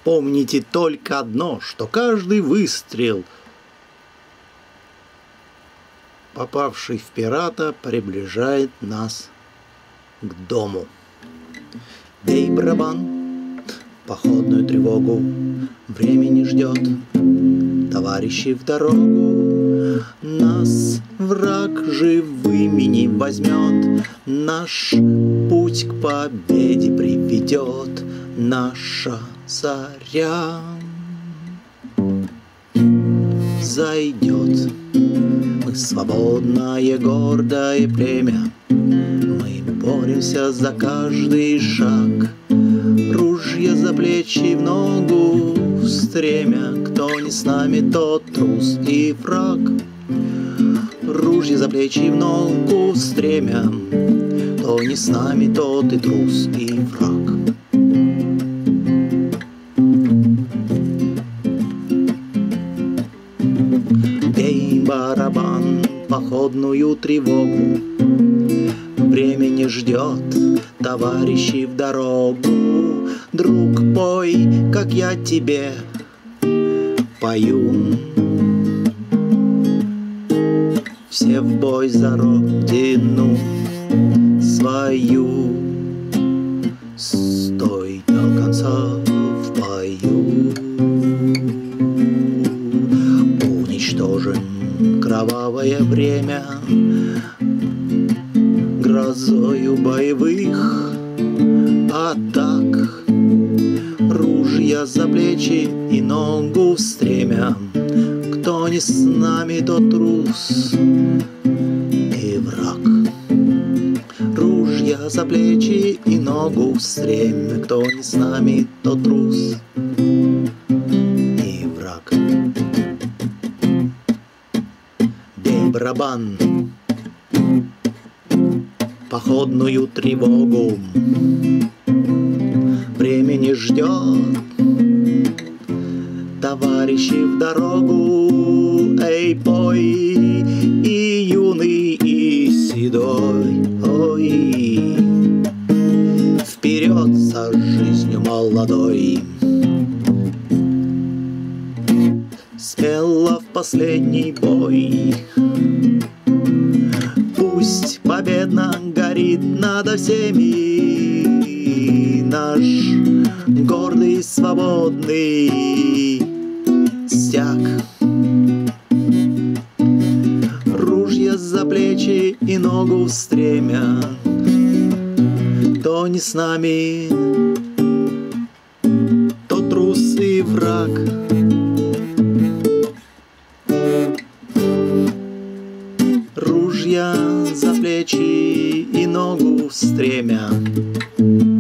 Помните только одно, что каждый выстрел, попавший в пирата, приближает нас к дому. Бей барабан, походную тревогу, время не ждет, товарищи в дорогу. Нас враг живыми не возьмет, наш путь к победе приведет наша заря. Зайдет мы свободное гордое племя, мы боремся за каждый шаг, ружья за плечи в ногу стремя. Кто не с нами, тот трус и враг. Ружья за плечи в ногу стремя. Кто не с нами, тот и трус и враг. Бей барабан, походную тревогу, время не ждет, товарищи в дорогу. Друг, пой, как я тебе пою. Все в бой за родину свою. Стой до конца в бою. Уничтожим кровавое время грозою боевых атак. Ружья за плечи и ногу стремя. Кто не с нами, тот трус и враг. Ружья за плечи и ногу стремя. Кто не с нами, тот трус и враг. Бей барабан, походную тревогу, время не ждет, товарищи в дорогу. Эй, пой, и юный, и седой, ой, вперед со жизнью молодой. Смело в последний бой, пусть победно горит над всеми наш гордый свободный стяг. Ружья за плечи и ногу стремя. Кто не с нами, тот трус и враг. Ружья за плечи и ногу стремя.